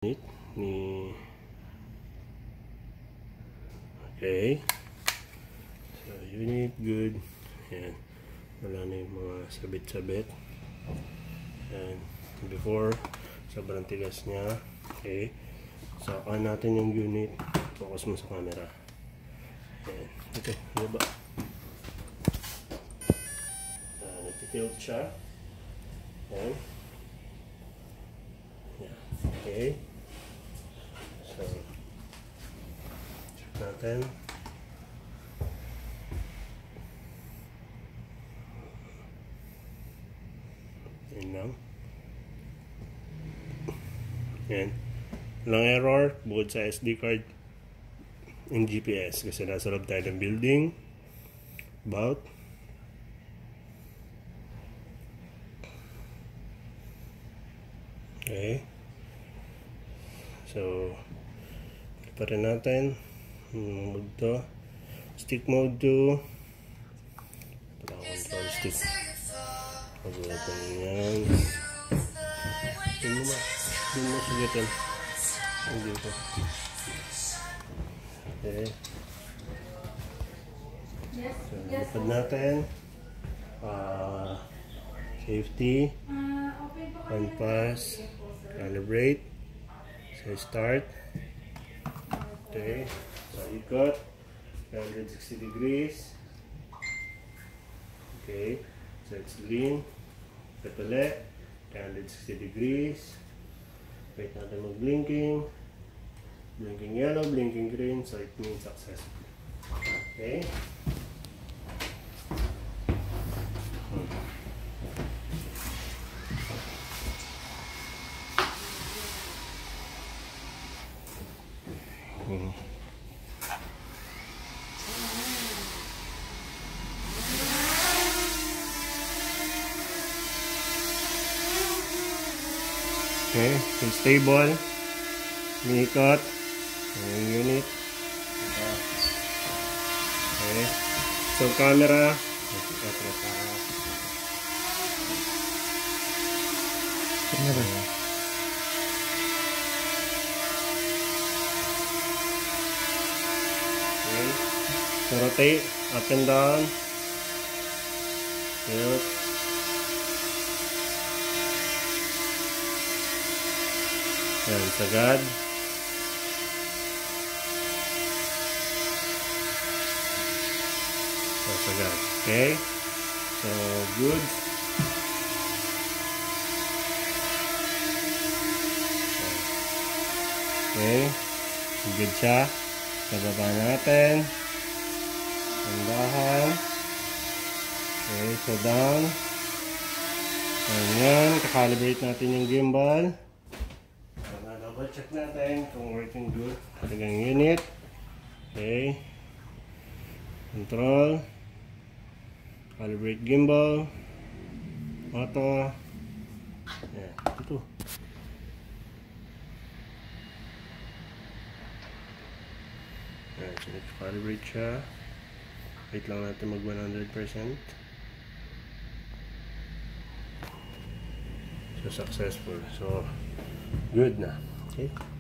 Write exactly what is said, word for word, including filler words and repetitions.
ni okay, so unit good. Yan, wala na yung mga sabit-sabit. And before, sobrang tigas niya. Okay, so on natin yung unit. Focus mo sa camera. Yan, ito, diba? Uh, nagtitilt siya. Yan. Yan, okay. So, check natin. Yan lang. Yan. Walang error bukod sa S D card and G P S kasi nasa loob tayo ng building. About. Okay. So, pa rin natin mode to stick mode to wala akong power stick pag-uatan yan yun mo yun mo sugitin hindi ko okay so lapad natin uh, safety one pass calibrate so start. Okay, so ikot three hundred sixty degrees. Okay, so it's green. Ikot ulit three hundred sixty degrees. Wait natin mag blinking blinking yellow, blinking green, so it means successful. Okay, hmm. Okay, so stable, unikot, yung unit. Okay, so camera, camera. Okay, so rotate up and down. Yep. Yan, sagad. So, sagad. Okay. So, good. Okay. Good siya. Sababa natin. Tandahan. Okay. So, down. Ayan. Kakalibrate natin yung gimbal. Double check natin kung working good. Talagang unit. Okay. Control. Calibrate gimbal. Auto. Ayan. Ito. Ayan. So, calibrate siya. Wait lang natin mag one hundred percent. So, successful. So, good na. Okay.